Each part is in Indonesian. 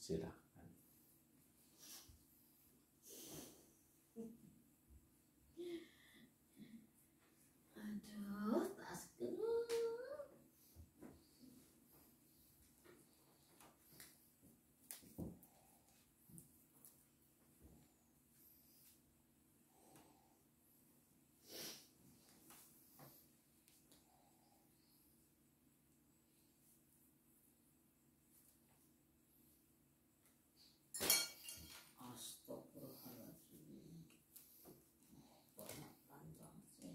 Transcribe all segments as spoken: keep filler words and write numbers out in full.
silakan. Aduh, tasku. Astagfirullahaladzim. Banyakan banget sih.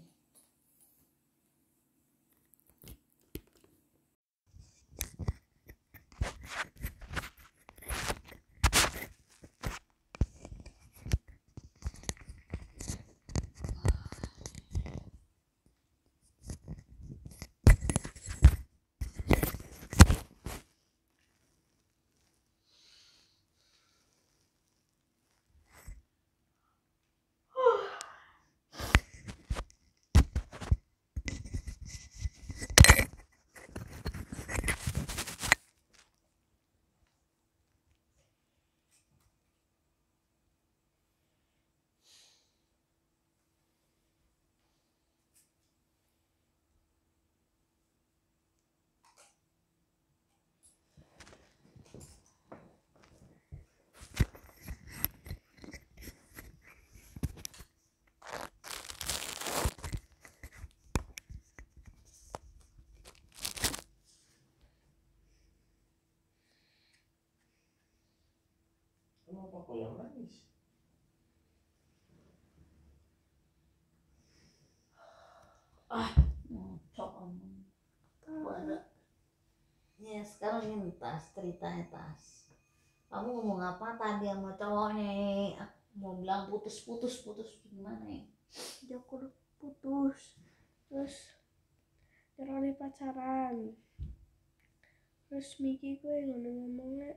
Kenapa kau yang nangis? Ah, ngocok omong. Pada. Ya, sekarang ini Tas, ceritanya Tas. Kamu ngomong apa tadi sama cowoknya? Mau bilang putus-putus putus gimana ya? Ya aku udah putus, terus nyeroni pacaran, terus Miki gue ngono ngomongnya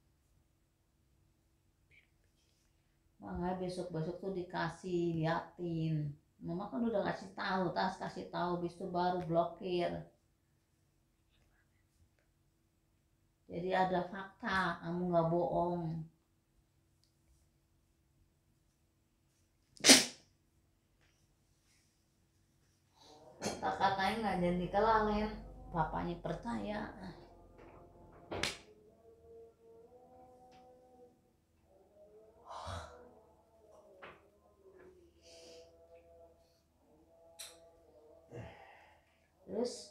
Makanya besok-besok tuh dikasih liatin. Mama kan udah kasih tahu, Tas kasih tahu, bis itu baru blokir. Jadi ada fakta, kamu nggak bohong. Kata-katanya nggak jadi kelalen, papanya percaya. Terus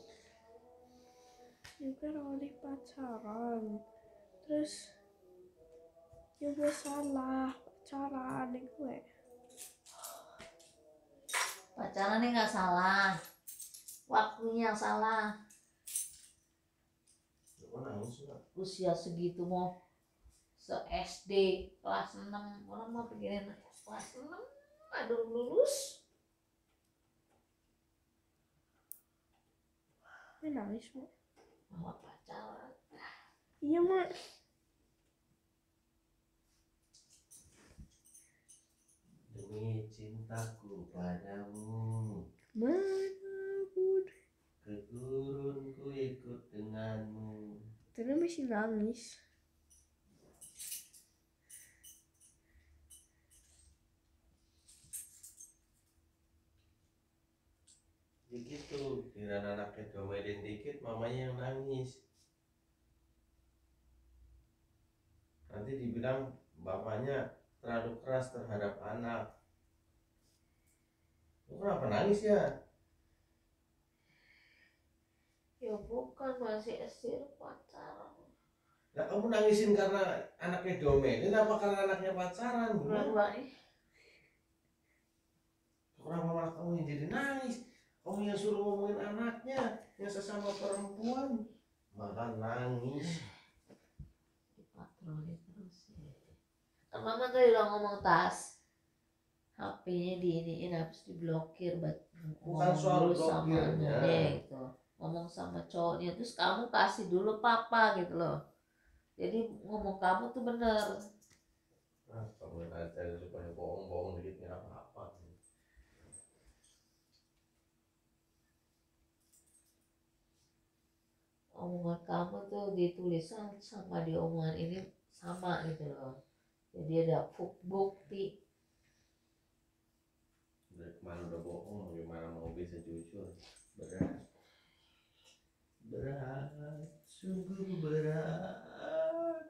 juga Roni pacaran, terus juga salah pacaran nih gue. pacarannya nggak salah, waktunya yang salah. Nangis enggak? Usia segitu mau se S D kelas enam, orang mau pikirin kelas enam aduh lulus. Gue nangis mak. Mau pacaran. Iya mak. Demi cintaku padamu, Mana pun. ke gurun ku ikut denganmu. Terus masih nangis. Ya gitu, kira anaknya domelin dikit, mamanya yang nangis. Nanti dibilang bapaknya terlalu keras terhadap anak. Lu kenapa nangis ya? Ya bukan, masih S D pacaran. Nah, kamu nangisin karena anaknya domelin apa karena anaknya pacaran? Dua-duanya. Kenapa malah kamu yang jadi nangis? Kamu yang suruh ngomongin anaknya yang sesama perempuan malah nangis. Dipatroli terus ya. Kan mama tadi udah ngomong Tas, H P-nya diiniin habis diblokir, buat Bukan soal dulu sama blokirnya. anunya gitu, ngomong sama cowoknya, terus kamu kasih dulu papa gitu loh. Jadi ngomong kamu tuh bener. Nah, kamu aja supaya bohong-bohong dikit nggak apa-apa. Omongan kamu tuh ditulisan sama di omongan ini sama gitu loh. Jadi ada bukti. Dari kemarin udah bohong, gimana mau bisa jujur? Berat, berat, sungguh berat.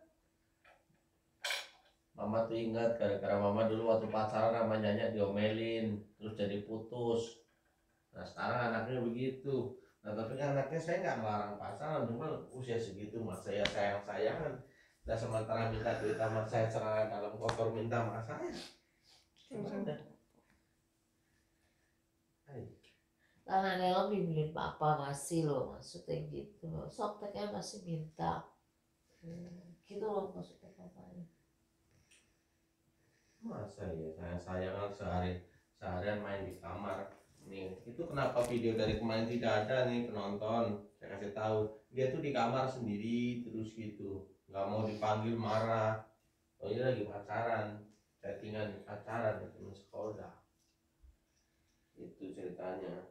Mama tuh ingat gara-gara mama dulu waktu pacaran sama Nyanya diomelin, terus jadi putus. Nah sekarang anaknya begitu. Nah tapi kan anaknya saya nggak melarang pacaran, cuma usia segitu mas saya sayang-sayangan. Dan sementara minta duit sama saya celana dalam kotor minta sama saya. Gimana? Hai. Karena dalam dibeliin papa masih loh, maksudnya gitu loh. Softteknya masih minta. Hmm, gitu loh maksudnya papanya. Masa ya sayang-sayangan sehari seharian main di kamar. Nih, itu kenapa video dari kemarin tidak ada nih penonton? Saya kasih tahu, dia tuh di kamar sendiri terus gitu, nggak mau dipanggil marah. Oh iya lagi pacaran, chattingan pacaran teman sekolah. Itu ceritanya.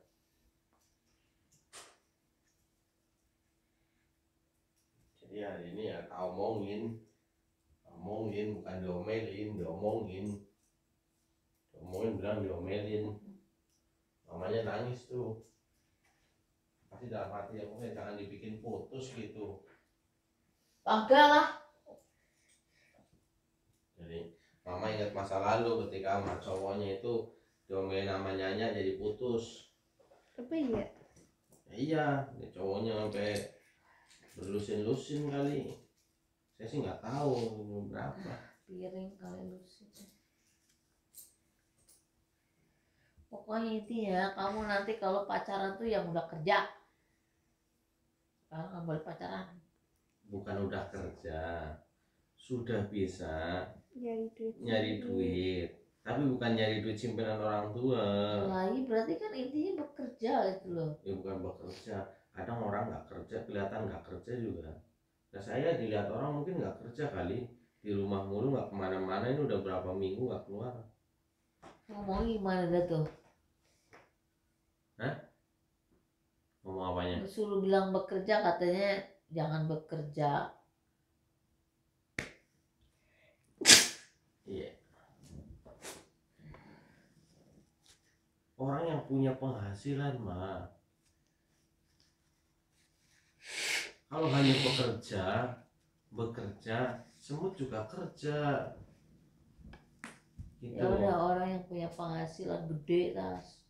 Jadi hari ini ya kau omongin, omongin bukan diomelin, diomongin, diomongin bilang diomelin. Mamanya nangis tuh, pasti dalam hati aku ya jangan dibikin putus gitu. Kagak lah. Jadi mama ingat masa lalu ketika sama cowoknya itu diomelin sama Nyanya jadi putus. Apa ya? Ya, iya, ini cowoknya sampai berlusin-lusin kali. Saya sih nggak tahu umur berapa. Piring kali lu sih. Pokoknya intinya kamu nanti kalau pacaran tuh yang udah kerja. Sekarang nggak boleh pacaran. Bukan udah kerja, sudah bisa Nyari duit. nyari duit, tapi bukan nyari duit simpanan orang tua. Lagi berarti kan intinya bekerja itu loh. Ya bukan bekerja, kadang orang nggak kerja kelihatan nggak kerja juga. Nah saya dilihat orang mungkin nggak kerja kali, di rumah mulu nggak kemana-mana, ini udah berapa minggu nggak keluar. Ngomong gimana dah tuh? Hah? Ngomong apanya? Suruh bilang bekerja katanya jangan bekerja. Iya. Orang yang punya penghasilan mah, kalau hanya bekerja, bekerja, semut juga kerja. Gitu. Ya udah orang yang punya penghasilan gede tas.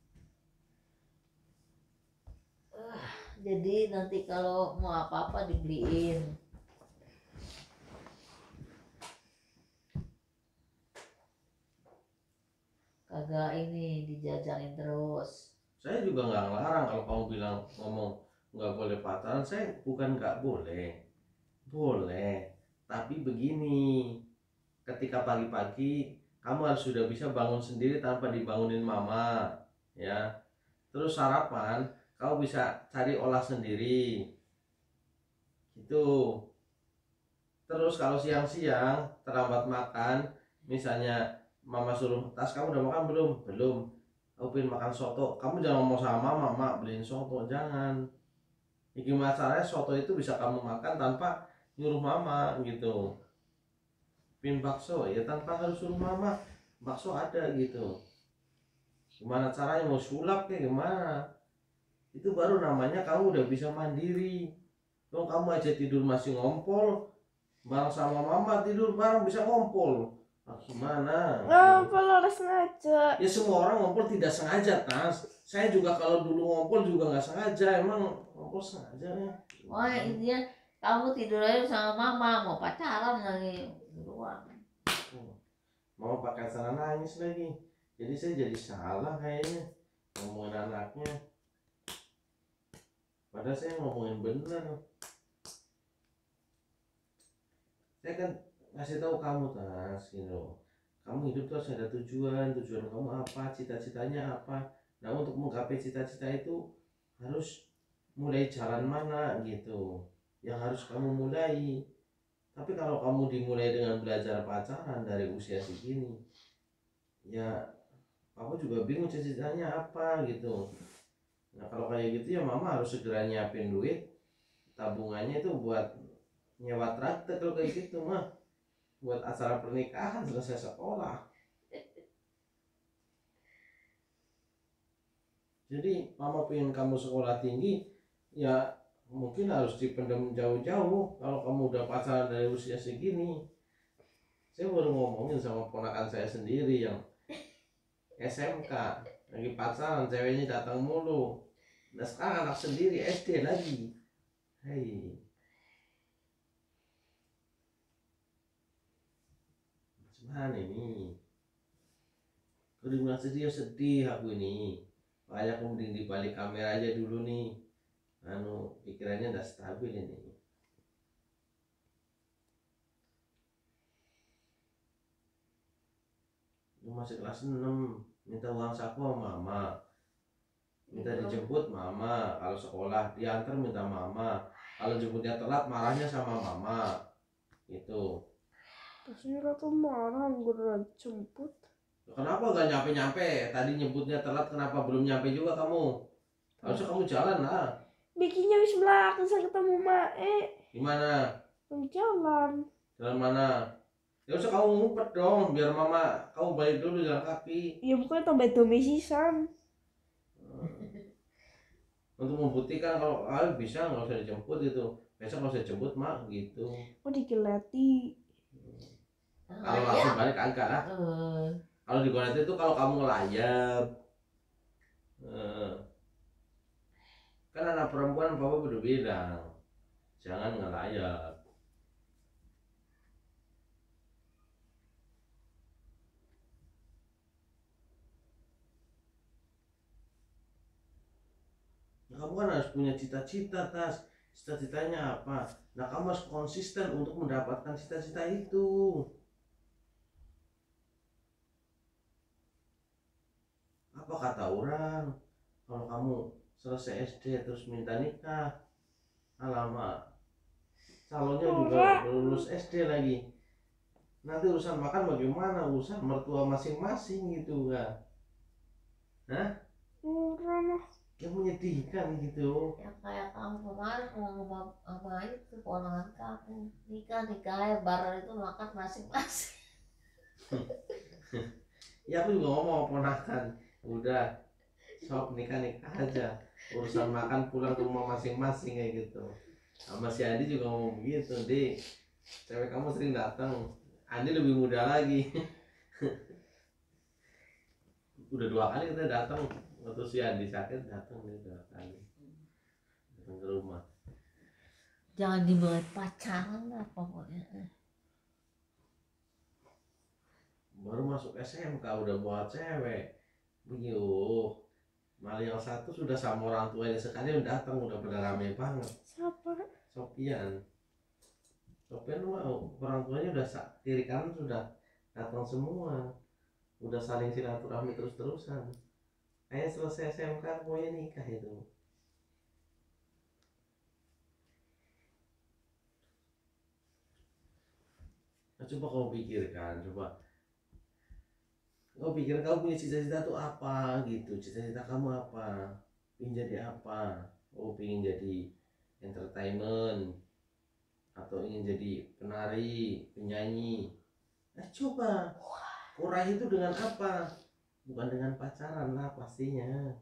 Ah, jadi nanti kalau mau apa-apa dibeliin. Kagak ini dijajanin terus. Saya juga nggak ngelarang kalau kamu bilang ngomong nggak boleh pacaran. Saya bukan nggak boleh, boleh. Tapi begini, ketika pagi-pagi kamu harus sudah bisa bangun sendiri tanpa dibangunin mama, ya. Terus sarapan, kamu bisa cari olah sendiri, gitu. Terus kalau siang-siang terlambat makan, misalnya mama suruh tas kamu udah makan belum? Belum. Aku pengen makan soto. Kamu jangan ngomong sama mama, mama beliin soto, jangan. Ya, gimana caranya soto itu bisa kamu makan tanpa nyuruh mama gitu. Pin bakso ya tanpa harus suruh mama, bakso ada gitu. Gimana caranya mau sulap kayak gimana? Itu baru namanya kamu udah bisa mandiri. Kalau kamu aja tidur masih ngompol, bareng sama mama tidur bareng bisa ngompol. Nah, gimana? Ngompol harus sengaja. Ya semua orang ngompol tidak sengaja, Tas. Saya juga kalau dulu ngompol juga nggak sengaja, emang ngompol sengaja ya. Oh ya intinya kamu tidur aja sama mama, mau pacaran lagi doang. Mau pakai sana nangis lagi. Jadi saya jadi salah kayaknya ngomongin anaknya. Padahal saya ngomongin bener. Saya kan ngasih tahu kamu Tas, gitu. Kamu hidup tuh harus ada tujuan, tujuan kamu apa, cita-citanya apa. Nah untuk menggapai cita-cita itu harus mulai jalan mana gitu, yang harus kamu mulai. Tapi kalau kamu dimulai dengan belajar pacaran dari usia segini, ya kamu juga bingung cita-citanya apa gitu. Nah kalau kayak gitu ya mama harus segera nyiapin duit tabungannya itu buat nyewa traktor kalau kayak gitu mah buat acara pernikahan selesai sekolah. Jadi mama pengen kamu sekolah tinggi, ya mungkin harus dipendam jauh-jauh. Kalau kamu udah pacaran dari usia segini, saya baru ngomongin sama ponakan saya sendiri yang S M K lagi pacaran, ceweknya datang mulu. Nah sekarang anak sendiri S D lagi. Hei, gimana ini? Kalau dibilang sedih ya sedih aku ini. Makanya aku mending di balik kamera aja dulu nih. Anu pikirannya udah stabil ini. Lu masih kelas enam, minta uang saku sama mama. Minta dijemput mama, kalau sekolah diantar minta mama. Kalau jemputnya telat marahnya sama mama. Itu. Terusnya Ratu marah gue jemput. Kenapa gak nyampe-nyampe? Tadi nyebutnya telat, kenapa belum nyampe juga kamu? Harusnya kamu jalan lah. Bikinnya wis belakang saya ketemu Mae. Gimana? Jalan. Jalan mana? Ya usah kamu ngumpet dong, biar mama kamu balik dulu jalan kaki. Ya bukannya tambah domisisan. Untuk membuktikan kalau kalian bisa nggak usah dijemput itu. Besok nggak usah jemput mak gitu. Oh digelati. Kalau langsung balik agak lah. Eh, Kalau di Gonet itu kalau kamu ngelayap, eh, kan anak perempuan papa udah bilang jangan ngelayap. Nah, kamu kan harus punya cita-cita Tas. Cita-citanya apa? Nah kamu harus konsisten untuk mendapatkan cita-cita itu. Apa kata orang? Kalau kamu selesai S D terus minta nikah, alamak, calonnya juga lulus S D lagi. Nanti urusan makan bagaimana? Urusan mertua masing-masing gitu kan? Hah? Murah mah. Yang menyedihkan gitu. ya kayak kamu kemarin ngomong sama itu ponakan kamu nikah nikah bareng itu makan masing-masing. Ya aku juga ngomong ponakan, udah sok nikah nikah aja. Urusan makan pulang ke rumah masing-masing kayak gitu. Sama si Andi juga ngomong begitu, Di. Cewek kamu sering datang. Andi lebih muda lagi. Udah dua kali kita datang. Waktu si Andi sakit datang dia dua kali. Datang ke rumah. Jangan dibuat pacaran lah pokoknya. Baru masuk S M K udah bawa cewek. Buyuh. Malah yang satu sudah sama orang tuanya sekali udah datang udah pada rame banget. Siapa? Sopian. Sopian mau orang tuanya udah kiri kanan sudah datang semua. Udah saling silaturahmi terus-terusan. Kayaknya selesai S M K pokoknya nikah itu. Nah, coba kamu pikirkan, coba. Kamu pikir kamu punya cita-cita tuh apa gitu? Cita-cita kamu apa? Ingin jadi apa? Oh, ingin jadi entertainment atau ingin jadi penari, penyanyi. Nah, coba. Kau raih itu dengan apa? Bukan dengan pacaran lah pastinya.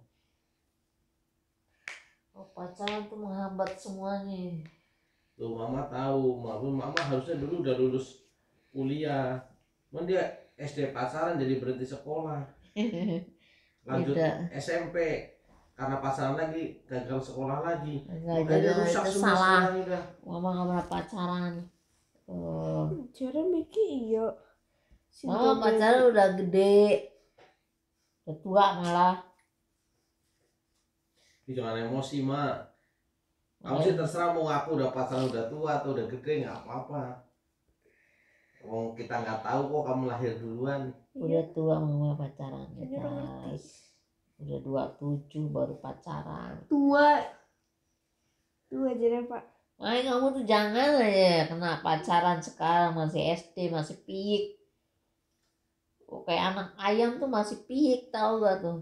Oh, pacaran tuh menghambat semuanya. Tuh mama tahu, mama, mama harusnya dulu udah lulus kuliah. Cuman dia S D pacaran jadi berhenti sekolah. Lanjut Tidak. S M P karena pacaran lagi gagal sekolah lagi. Enggak, Makanya jadi rusak itu semua salah. sekarang udah. Mama nggak pernah pacaran. Oh. Cara mikir iya. Si Mama Dodo pacaran udah gede, udah tua malah. Ih, jangan emosi mak. Kamu sih terserah mau ngaku udah pacaran udah tua atau udah gede nggak apa-apa. Oh kita nggak tahu kok kamu lahir duluan. Udah tua mama pacaran. Jadi orang ngerti. guys. Udah dua puluh tujuh baru pacaran. tua. Tua jadi Pak. Makanya kamu tuh jangan aja kena pacaran sekarang masih S D masih piik. Oh, kayak anak ayam tuh masih piik tahu gak tuh?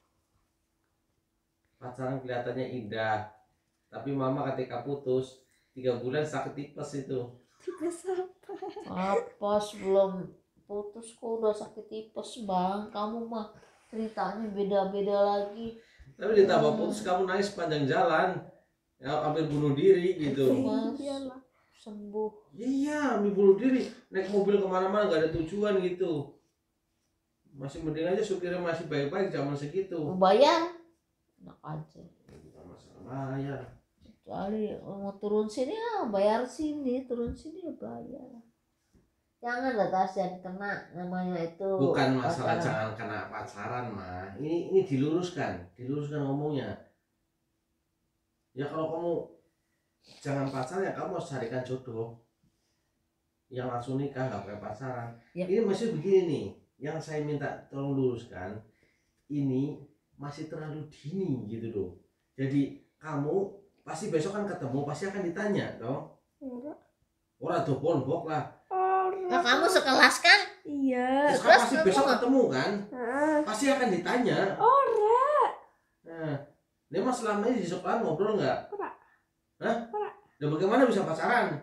Pacaran kelihatannya indah, tapi mama ketika putus tiga bulan sakit tipes itu. Tipes apa? Apa sebelum putus kok udah sakit tipes bang? Kamu mah ceritanya beda-beda lagi. Tapi ditambah putus kamu nangis sepanjang jalan, ya hampir bunuh diri gitu. Mas Iyalah. sembuh. Iya, hampir bunuh diri, naik mobil kemana-mana nggak ada tujuan gitu. Masih mending aja supirnya masih baik-baik zaman segitu. Mau bayar? Enak aja. Bukan masalah bayar. Kecuali mau turun sini ya bayar sini, turun sini ya bayar. Jangan lah Tas yang kena namanya itu. Bukan masalah pacaran. jangan kena pacaran mah. Ini ini diluruskan, diluruskan ngomongnya. Ya kalau kamu jangan pacaran ya kamu harus carikan jodoh yang langsung nikah nggak pakai pacaran. Ya. Ini masih begini nih, yang saya minta tolong luruskan. Ini masih terlalu dini gitu loh. Jadi kamu pasti besok kan ketemu pasti akan ditanya toh. Enggak. Orang tuh bonbok lah. Nah, kamu sekelas kan? Iya. Terus kan terus pasti kamu besok nggak- ketemu kan? Ah, Pasti akan ditanya. ora. Nah, dia mah selama ini di sekolah ngobrol nggak? Ora. Hah? Ora. Dan bagaimana bisa pacaran?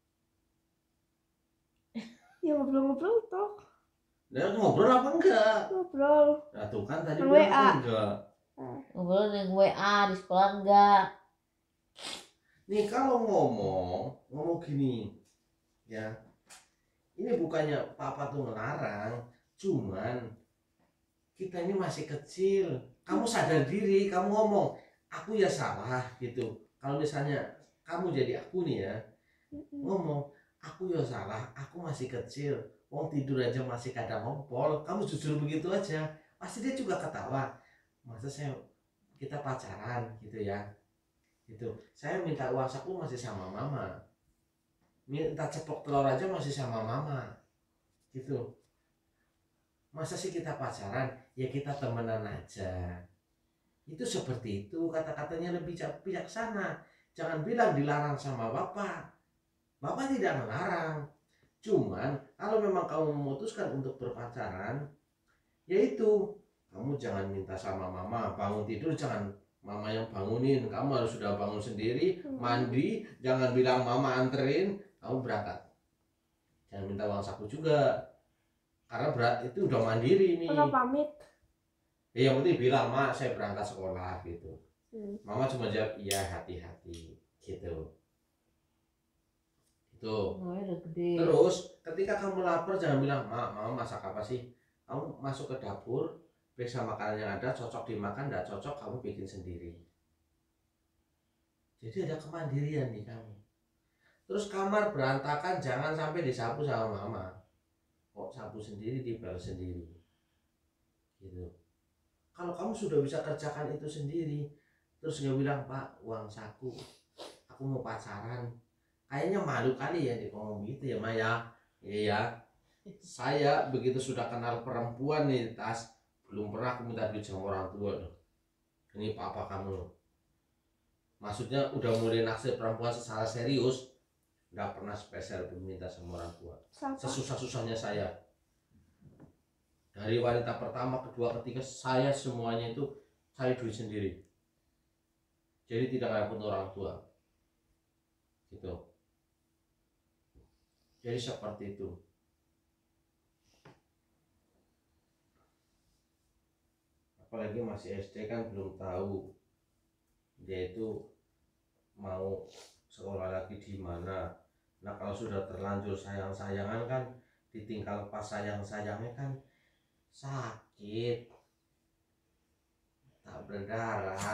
Ya ngobrol-ngobrol toh. Dia ngobrol apa enggak? Ngobrol. Nah tuh kan tadi W A. bilang enggak. Ngobrol yang W A di sekolah enggak? Nih kalau ngomong, ngomong gini, ya. Ini bukannya papa tuh ngelarang, cuman kita ini masih kecil. Kamu sadar diri, kamu ngomong, aku ya salah gitu. Kalau misalnya kamu jadi aku nih ya, ngomong, aku ya salah, aku masih kecil. Wong tidur aja masih kadang ngompol, kamu jujur begitu aja, pasti dia juga ketawa. Masa saya kita pacaran gitu ya, gitu. Saya minta uang saku masih sama mama. Minta ceplok telur aja masih sama mama gitu. Masa sih kita pacaran ya kita temenan aja. Itu seperti itu, kata-katanya lebih bijaksana. Jangan bilang dilarang sama bapak. Bapak tidak melarang, cuman kalau memang kamu memutuskan untuk berpacaran, yaitu kamu jangan minta sama mama bangun tidur, jangan mama yang bangunin, kamu harus sudah bangun sendiri, mandi, jangan bilang mama anterin, kamu berangkat. Jangan minta uang saku juga, karena berat itu udah mandiri nih. Ora pamit. Ya yang penting bilang, mak saya berangkat sekolah gitu. Hmm. Mama cuma jawab iya hati-hati gitu. Itu. Oh, udah gede. Terus ketika kamu lapar jangan bilang, mak mama masak apa sih? Kamu masuk ke dapur, periksa makanan yang ada, cocok dimakan, tidak cocok kamu bikin sendiri. Jadi ada kemandirian nih kamu. Terus kamar berantakan jangan sampai disapu sama mama. Kok sapu sendiri, dibel sendiri. Gitu. Kalau kamu sudah bisa kerjakan itu sendiri, terus nggak bilang, pak uang saku, aku mau pacaran. Kayaknya malu kali ya dia ngomong gitu ya Maya. Iya. Saya begitu sudah kenal perempuan nih Tas, belum pernah aku minta duit sama orang tua loh. Ini papa kamu loh. Maksudnya udah mulai naksir perempuan secara serius, nggak pernah spesial pun minta sama orang tua. Siapa? Sesusah-susahnya saya. Dari wanita pertama, kedua, ketiga, saya semuanya itu saya duit sendiri. Jadi tidak ngikut orang tua. Gitu. Jadi seperti itu. Apalagi masih S D kan belum tahu dia itu mau sekolah lagi di mana. Nah kalau sudah terlanjur sayang-sayangan kan, ditinggal pas sayang-sayangnya kan sakit, tak berdarah.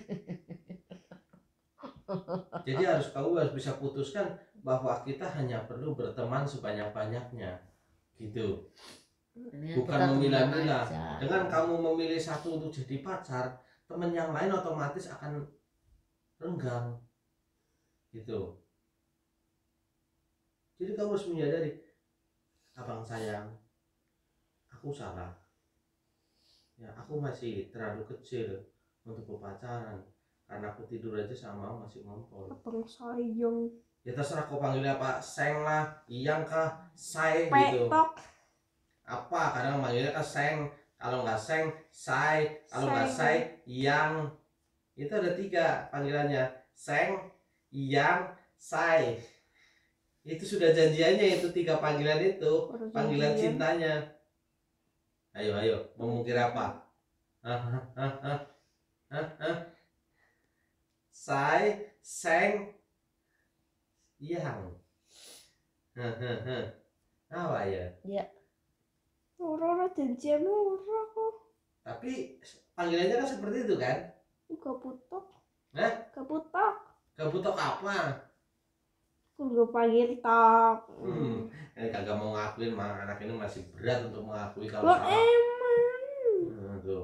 Jadi harus kamu harus bisa putuskan bahwa kita hanya perlu berteman sebanyak-banyaknya gitu. Ini Bukan kita temenan memilah-milah. aja. Dengan kamu memilih satu untuk jadi pacar, teman yang lain otomatis akan renggang gitu. Jadi kamu harus menyadari, abang sayang, aku salah ya, aku masih terlalu kecil untuk berpacaran karena aku tidur aja sama masih ngompol. Abang sayang. Ya terserah kau panggilnya apa, seng lah, iyang kah, say gitu. Petok. Apa kadang manggilnya kan seng, kalau nggak seng say, kalau nggak Seng. say iyang. Itu ada tiga panggilannya, seng, iyang, say. Itu sudah janjiannya, itu tiga panggilan itu, Baru panggilan janjian. cintanya. Ayo, ayo, mau mengukir apa? Hah, hah, hah, hah, hah, hah. Say, seng, yang. Hah, hah, hah. Apa ya? Ya. Ora-ora janjian ora kok. Tapi panggilannya kan seperti itu kan? Gak butok. Hah? Gak butok. Gak butuh apa? Aku gak panggil tok. Hmm, ini kagak mau ngakuin, mah anak ini masih berat untuk mengakui kalau Lo salah. emang. Hmm, tuh.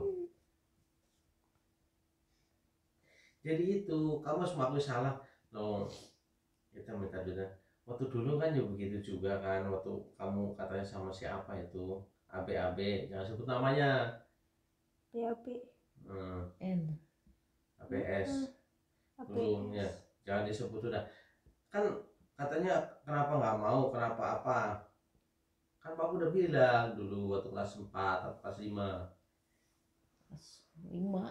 Jadi itu, kamu harus mengakui salah. Loh, kita minta dulu. Waktu dulu kan juga begitu juga kan, waktu kamu katanya sama siapa itu, A B A B, jangan sebut namanya. B A B. Hmm, N. A B S. A B Dulu ya, S. jangan disebut udah. Kan katanya kenapa nggak mau, kenapa apa? Kan Pak udah bilang dulu waktu kelas empat atau kelas lima. Kelas lima.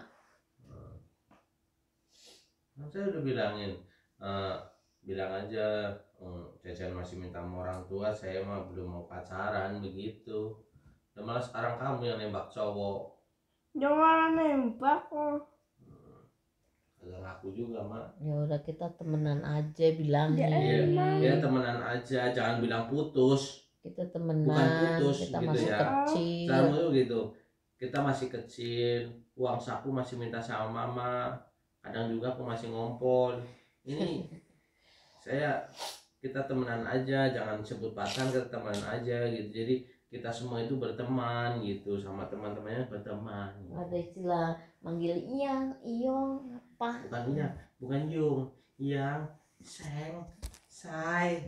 Kan saya udah bilangin, eh, bilang aja, oh, Cecen masih minta sama orang tua, saya mah belum mau pacaran begitu. Dan malah sekarang kamu yang nembak cowok. Jangan nembak kok. Agak ngaku juga, Mak. Ya udah kita temenan aja bilangin. Ya Iya, emang. ya temenan aja, jangan bilang putus. Kita temenan. Bukan putus, kita gitu masih ya. kecil. Kamu tuh gitu, kita masih kecil, uang saku masih minta sama mama, kadang juga aku masih ngompol. Ini saya, kita temenan aja, jangan sebut pacaran, kita temenan aja gitu. Jadi kita semua itu berteman gitu, sama teman-temannya berteman. Ada istilah manggil Iyang, Iyong, apa? Bukan iya, bukan Yung, Yang, Seng, Say.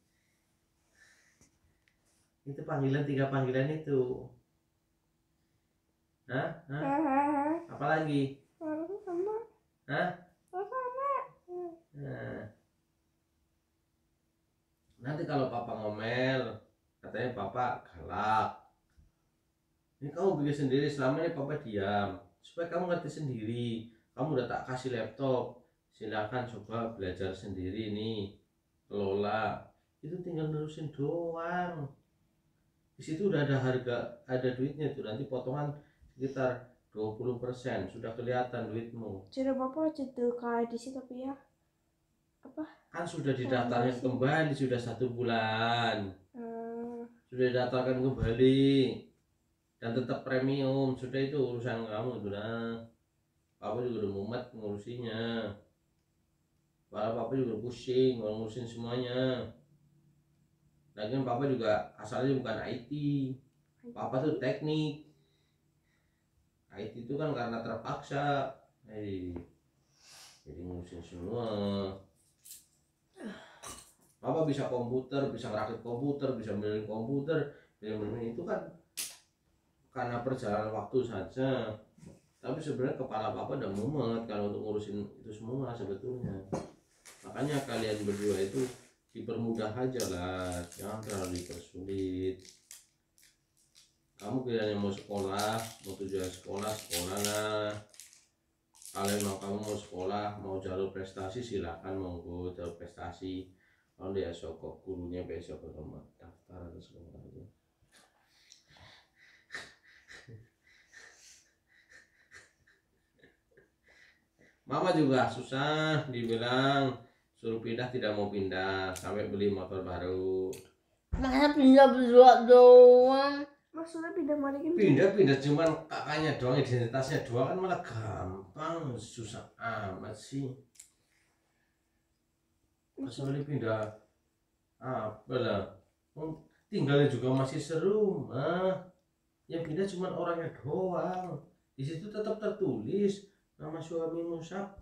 Itu panggilan, tiga panggilan itu. Hah? Hah? Hahaha. Apalagi? Orang sama. Hah? Orang sama. Nah, nanti kalau papa ngomel, katanya papa galak. Ini kamu bikin sendiri, selama ini papa diam. Supaya kamu ngerti sendiri. Kamu udah tak kasih laptop, silakan coba belajar sendiri nih, kelola. Itu tinggal nerusin doang. Di situ udah ada harga, ada duitnya tuh. Nanti potongan sekitar dua puluh persen, sudah kelihatan duitmu. Jadi bapak jadi kayak di situ tapi ya. Apa? Kan sudah didaftarkan kembali, sudah satu bulan. Hmm. Sudah didaftarkan kembali dan tetap premium. Sudah, itu urusan kamu itu lah. Papa juga udah mumet ngurusinya. Padahal papa juga pusing mau ngurusin semuanya. Lagian papa juga asalnya bukan I T. Papa tuh teknik. I T itu kan karena terpaksa. Hei, jadi ngurusin semua. Papa bisa komputer, bisa ngerakit komputer, bisa beli komputer, beli itu kan karena perjalanan waktu saja. Tapi sebenarnya kepala papa udah mumet kalau untuk ngurusin itu semua sebetulnya. Makanya kalian berdua itu dipermudah aja lah, jangan terlalu dipersulit. Kamu kiranya mau sekolah, mau tujuan sekolah, sekolah lah. Kalian mau, kamu mau sekolah, mau jalur prestasi, silakan monggo jalur prestasi. Kalau dia sokok gurunya besok ke rumah daftar atau sekolah aja. Mama juga susah, dibilang suruh pindah tidak mau pindah sampai beli motor baru. Masa pindah berdua doang? Maksudnya pindah mana gitu? Pindah pindah cuman kakaknya doang, identitasnya doang, kan malah gampang, susah amat sih. Kecuali pindah apa lah, tinggalnya juga masih seru mah. Yang pindah cuman orangnya doang. Di situ tetap tertulis nama suamimu siapa.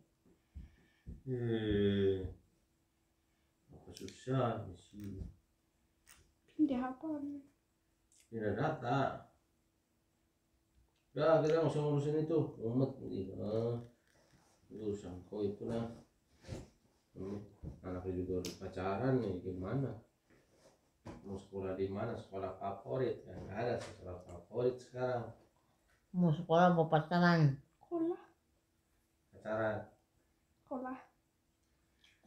Eh, apa susah sih? Pindah apa? Pindah data. Ya kita nggak usah ngurusin itu, umat gitu. Urusan kau itu lah. Hmm, anaknya juga udah pacaran nih, gimana? Mau sekolah di mana? Sekolah favorit? Ya nggak ada sekolah favorit sekarang. Mau sekolah mau pacaran? Sekolah. Pacaran. Sekolah.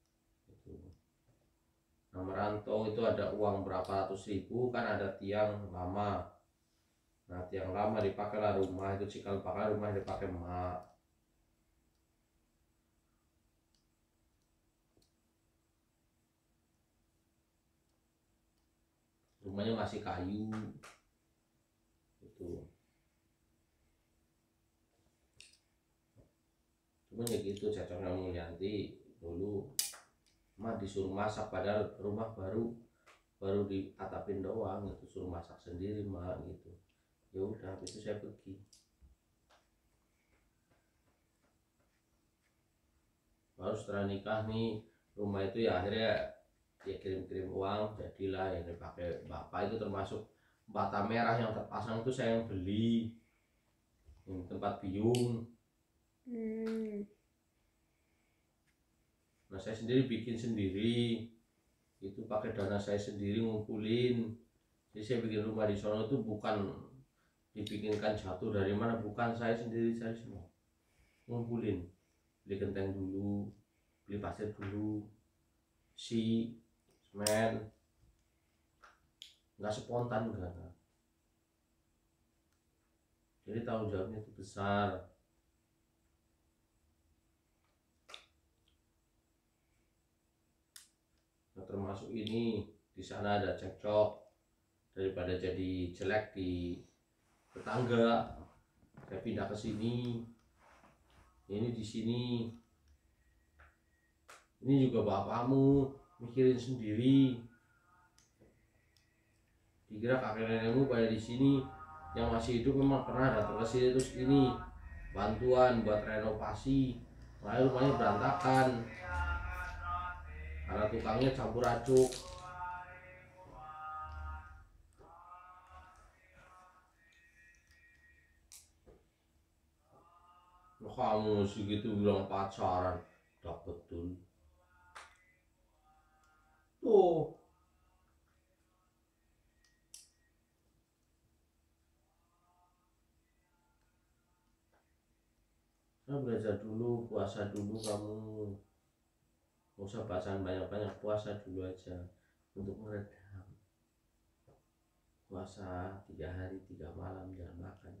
Nah merantau itu ada uang berapa ratus ribu, kan ada tiang lama. Nah tiang lama dipakailah rumah, itu cikal bakal rumah dipakai emak. Rumahnya masih kayu itu. Cuma ya gitu cocoknya Mulyanti dulu, mah disuruh masak padahal rumah baru baru diatapin doang, itu suruh masak sendiri mah gitu. Ya udah habis itu saya pergi. Baru setelah nikah nih rumah itu ya akhirnya ya kirim-kirim uang, jadilah yang dipakai bapak itu termasuk bata merah yang terpasang itu saya yang beli, yang tempat biung. Hmm. Nah saya sendiri bikin sendiri, itu pakai dana saya sendiri ngumpulin. Jadi saya bikin rumah di sono itu bukan dibikinkan jatuh dari mana, bukan, saya sendiri saya semua ngumpulin. Beli genteng dulu, beli pasir dulu, si semen, nggak spontan enggak, enggak. Jadi tanggung jawabnya itu besar. Nah, termasuk ini di sana ada cekcok, daripada jadi jelek di tetangga saya pindah ke sini. Ini di sini ini juga bapakmu mikirin sendiri, dikira kakek nenekmu pada di sini yang masih hidup memang pernah datang ke sini terus ini bantuan buat renovasi, makanya rumahnya berantakan karena tukangnya campur aduk. Nah, kamu segitu bilang pacaran, udah betul tuh. Nah, belajar dulu, puasa dulu kamu, nggak usah bacaan banyak-banyak, puasa dulu aja untuk meredam. Puasa tiga hari tiga malam jangan makan.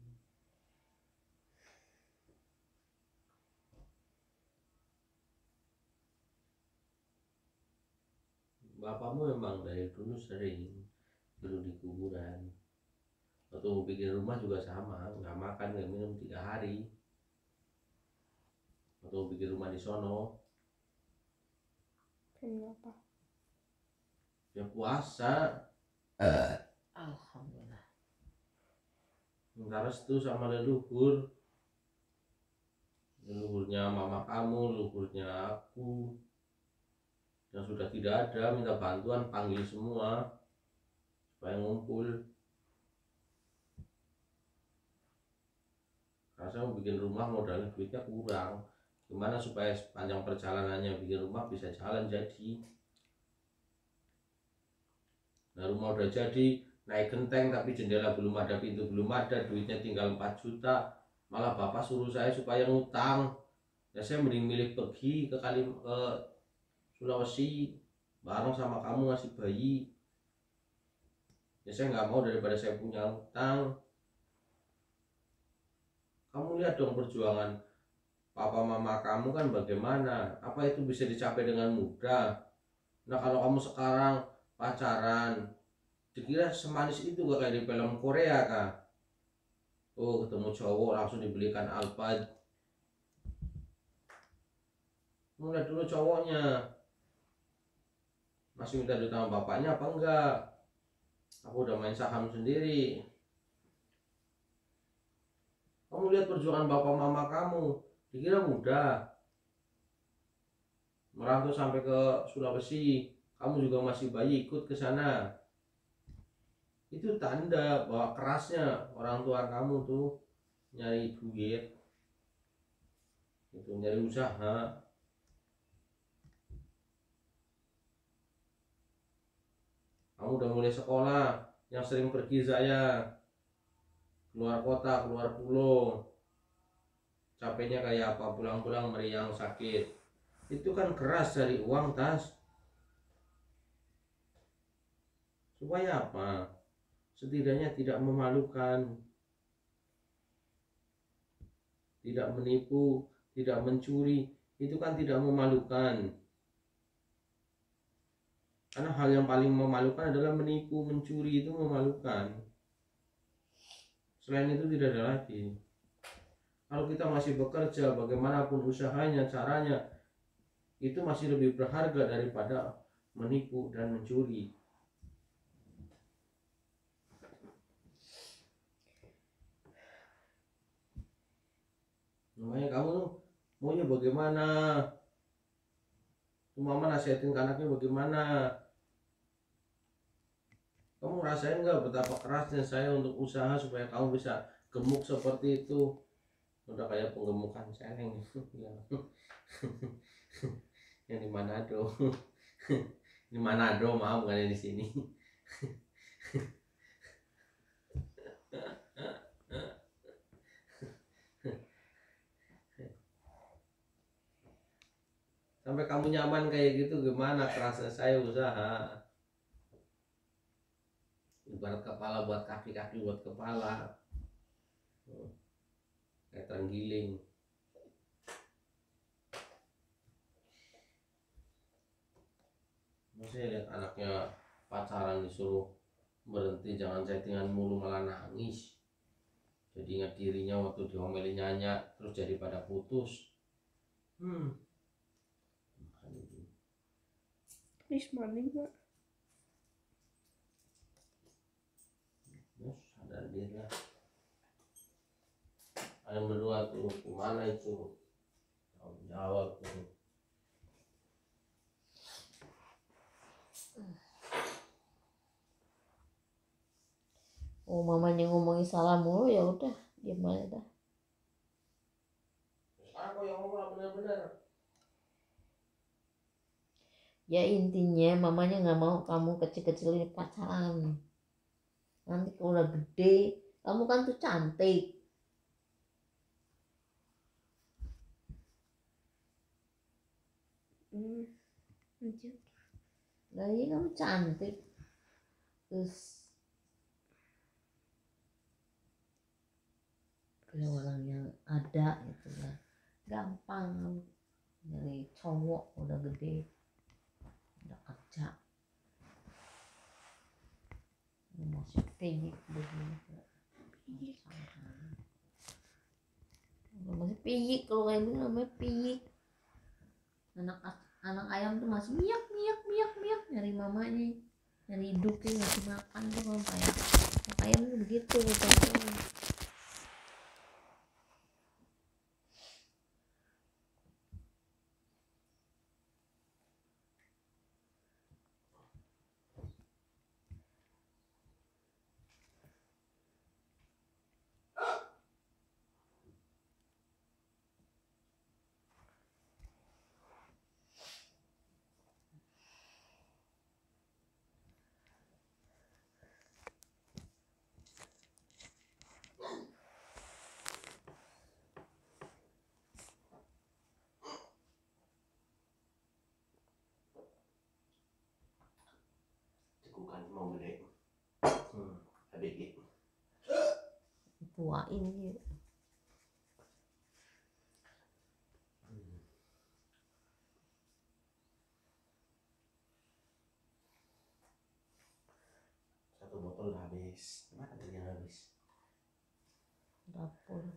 Bapakmu memang dari dulu sering tidur di kuburan. Waktu bikin rumah juga sama, nggak makan nggak minum tiga hari. Waktu bikin rumah di sono Kenapa? ya puasa. Alhamdulillah. Minta restu sama leluhur, leluhurnya mama kamu, leluhurnya aku yang sudah tidak ada, minta bantuan, panggil semua supaya ngumpul. Karena saya mau bikin rumah modalnya duitnya kurang, gimana supaya sepanjang perjalanannya bikin rumah bisa jalan jadi. Nah rumah udah jadi, naik genteng tapi jendela belum ada, pintu belum ada, duitnya tinggal empat juta, malah bapak suruh saya supaya ngutang. Ya saya mending milih pergi ke Kalim ke Sulawesi bareng sama kamu ngasih bayi. Ya saya nggak mau daripada saya punya utang. Kamu lihat dong perjuangan papa mama kamu kan bagaimana, apa itu bisa dicapai dengan mudah. Nah kalau kamu sekarang pacaran dikira semanis itu gak kayak di film Korea kah? Oh ketemu cowok langsung dibelikan Alphard. Mulai dulu cowoknya masih minta duit sama bapaknya apa enggak. Aku udah main saham sendiri. Kamu lihat perjuangan bapak mama kamu, dikira mudah. Merantau sampai ke Sulawesi, kamu juga masih bayi ikut ke sana. Itu tanda bahwa kerasnya orang tua kamu tuh nyari duit, itu nyari usaha. Kamu udah mulai sekolah, yang sering pergi saya keluar kota, keluar pulau, capeknya kayak apa, pulang-pulang meriang sakit. Itu kan keras dari uang tas. Supaya apa? Setidaknya tidak memalukan, tidak menipu, tidak mencuri. Itu kan tidak memalukan. Karena hal yang paling memalukan adalah menipu, mencuri, itu memalukan. Selain itu tidak ada lagi. Kalau kita masih bekerja, bagaimanapun usahanya, caranya, itu masih lebih berharga daripada menipu dan mencuri. Namanya kamu tuh maunya bagaimana? Mama nasihatin ke anaknya bagaimana? Kamu ngerasain nggak betapa kerasnya saya untuk usaha supaya kamu bisa gemuk seperti itu? Udah kayak penggemukan celeng. Yang di Manado. Di Manado, maaf bukan yang di sini. Sampai kamu nyaman kayak gitu, gimana kerasnya saya usaha? Ibarat kepala buat kaki, kaki buat kepala. Kayak terenggiling. Maksudnya lihat anaknya pacaran disuruh berhenti jangan chattingan mulu malah nangis. Jadi ingat dirinya waktu diomelin Nyanya terus jadi pada putus. Hmm. Please morning, Pak. Terus sadar diri lah. Kalian berdua tuh gimana itu? Tanggung jawab tuh. Oh, mamanya ngomongin salah mulu, ya udah diam aja dah. Aku yang ngomong benar-benar. Ya intinya mamanya nggak mau kamu kecil-kecilin pacaran. Nanti kalau udah gede, kamu kan tuh cantik. Hmm. Lanjut. Nah iya kamu cantik. Terus kalau orang yang ada gitu ya, gampang nyari cowok udah gede, udah kerja. Masih piyik begini. Masih piyik, kalau kayak gini namanya piyik. Anak anak ayam tuh masih miak miak miak miak nyari mamanya, nyari hidupnya, ngasih makan tuh. Kalau kayak anak ayam tuh begitu betul. Cekukan mau gede. Hmm, habis Tuain gitu. Satu botol udah habis. Mana tadi yang habis? Dapur.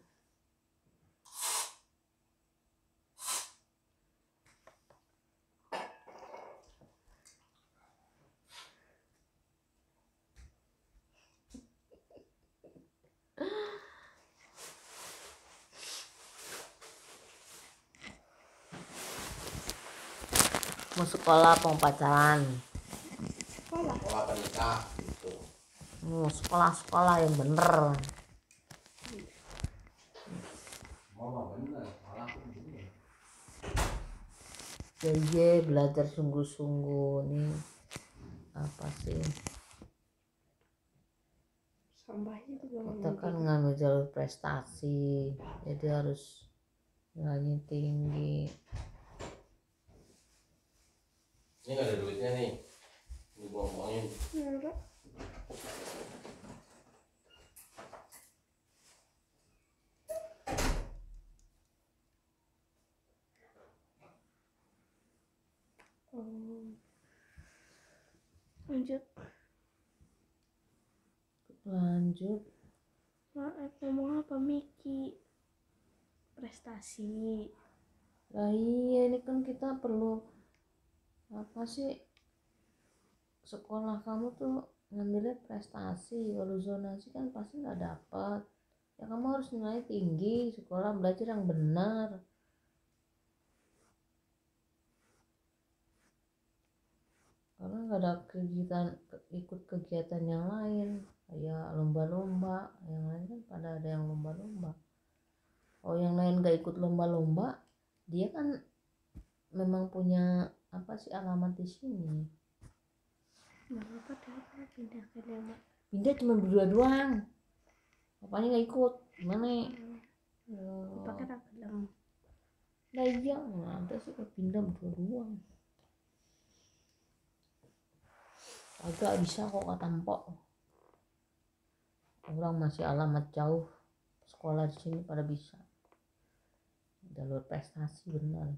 Mau sekolah apa mau pacaran? Sekolah. Sekolah apa nikah gitu. Mau sekolah-sekolah yang bener. Mama bener, malah aku begini. Ya iya belajar sungguh-sungguh nih. Apa sih? Sampahnya juga Kita kan ngambil jalur prestasi, jadi harus nilainya tinggi. Ini gak ada duitnya nih. Ini buang-buangin. nggak. Oh. Lanjut. Lanjut. Maaf, ngomong apa Miki? Prestasi. Lah iya, ini kan kita perlu apa sih, sekolah kamu tuh ngambilnya prestasi. Kalau zonasi kan pasti nggak dapet. Ya kamu harus nilai tinggi, sekolah belajar yang benar. Karena nggak ada kegiatan, ikut kegiatan yang lain kayak lomba-lomba. Yang lain kan pada ada yang lomba-lomba. Oh, yang lain nggak ikut lomba-lomba, dia kan memang punya apa sih, alamat di sini. Nggak apa apa, pindah ke Lema. Pindah cuma berdua doang, bapaknya nggak ikut. Gimana? Hmm. Pakai apa dong? Nah iya, nggak ada sih kalau pindah berdua doang. Agak bisa kok kata Mpok. Orang masih alamat jauh, sekolah di sini pada bisa. Jalur prestasi benar.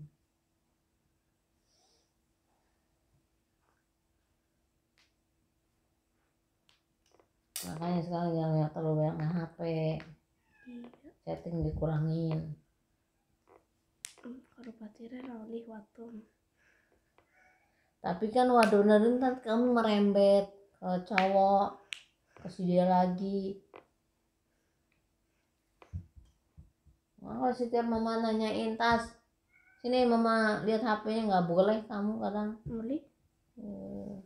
Makanya sekarang yang nggak terlalu banyak main H P. Iya. Setting dikurangin. Hmm, kalau pacarnya rawlih waktu. Tapi kan waduh ntar kamu merembet ke cowok, ke si dia lagi. Kalau setiap mama nanyain Tas, sini mama lihat H P-nya, nggak boleh kamu kadang. Boleh? Hmm.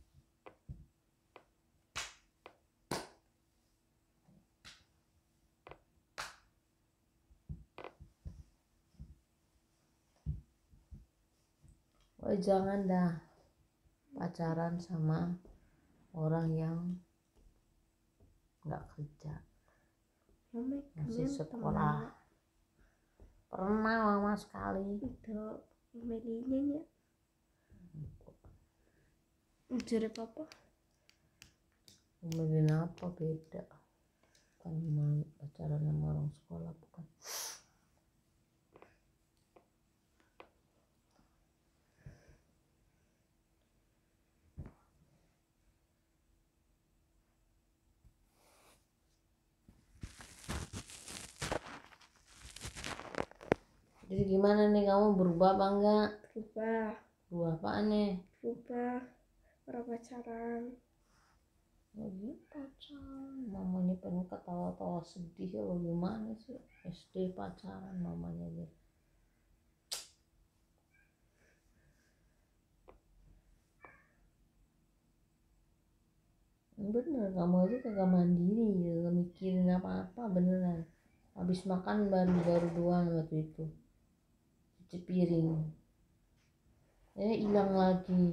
Oh, jangan dah pacaran sama orang yang nggak kerja, Mama masih kalian sekolah. teman Pernah mama sekali. itu Melinya ya. Jadi papa. Kemudian apa beda? Kan mau pacaran sama orang sekolah bukan? Jadi gimana nih, kamu berubah apa enggak? Berubah. Berubah apaan nih? Berubah. Orang pacaran. Lagi pacaran, mamanya pengen ketawa-tawa sedih ya, gimana sih? S D pacaran mamanya dia. Bener, kamu aja kagak mandiri, kagak mikirin apa-apa beneran. Habis makan baru-baru doang waktu itu, cuci piring, eh hilang lagi.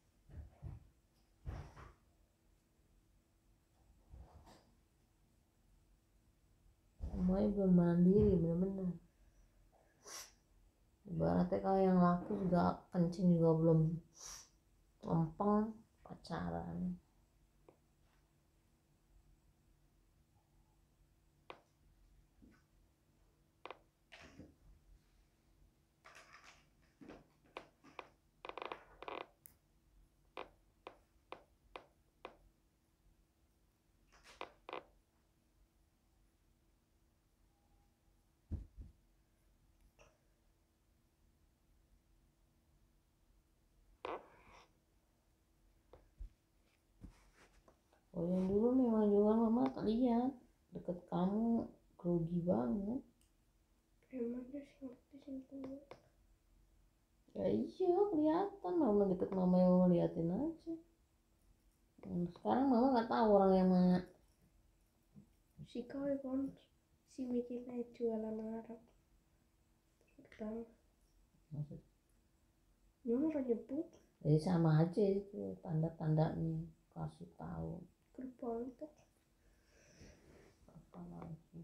Semuanya belum mandiri bener-bener. Ibaratnya kalau yang laku juga kencing juga belum lempeng, pacaran. Oh, yang dulu memang juga mama lihat deket kamu grogi banget. Emangnya sih ngerti sih. Ya iya kelihatan, mama deket mama yang mama liatin aja. Hmm, sekarang mama nggak tahu orang yang mana. Si kau kan si Miki naik jualan Arab. Terus Maksud, nyuruh nyebut jadi sama aja itu tanda-tandanya, kasih tahu gerbang itu. apa lagi.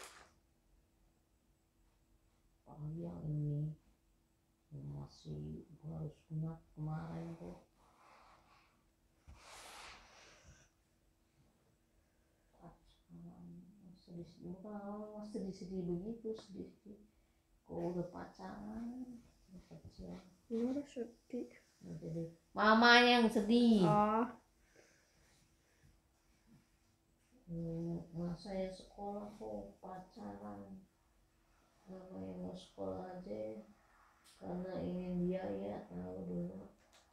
Oh yang ini masih sedih-sedih bukan awal sedih-sedih begitu sedih-sedih kok udah pacaran udah kecil Gimana sedih? jadi mamanya yang sedih. Oh, Hmm, masa ya sekolah kok pacaran namanya mau sekolah aja karena ingin biaya tahu dulu.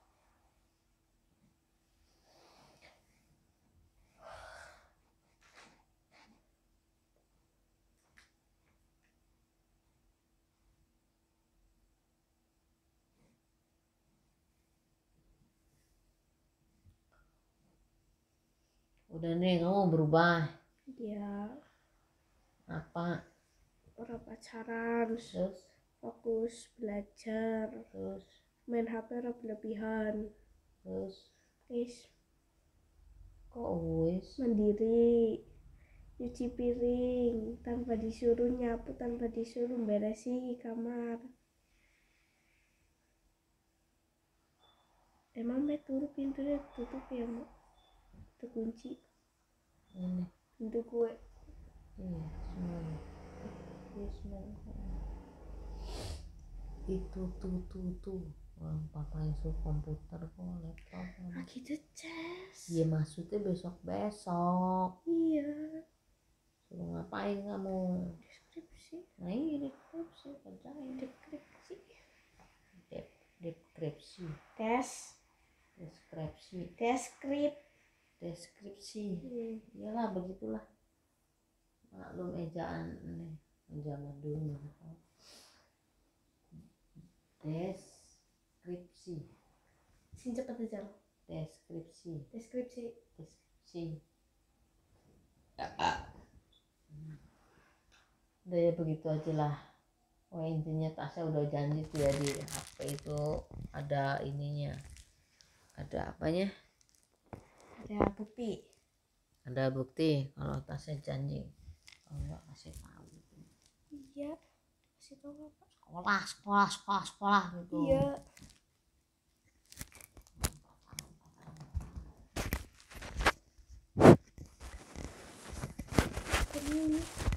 Udah nih kamu berubah ya apa orang pacaran, terus fokus belajar, terus main H P berlebihan, terus guys, kok wis mandiri, nyuci piring tanpa disuruh, nyapu tanpa disuruh, beresi kamar. Emang Mek turu pintunya tutup ya Mak? Terkunci ini pintu gue. iya semuanya iya semuanya itu tuh tuh tuh orang papa yang suruh komputer kok laptop Ah gitu Ces. ya maksudnya besok besok Iya. suruh ngapain kamu Deskripsi. nah ini deskripsi kerjain Deskripsi. Dep deskripsi Des. deskripsi Deskrip. deskripsi Hmm. iyalah begitulah maklum ejaan nih zaman dulu deskripsi Sini cepet aja lo. deskripsi Deskripsi. deskripsi udah ya begitu aja lah. Oh intinya Tasya udah janji tuh ya di H P itu ada ininya ada apanya Ada bukti. ada bukti kalau Tasya janji kalau nggak kasih tahu Iya. Kasih tau apa? sekolah sekolah sekolah sekolah gitu. Iya. Ini.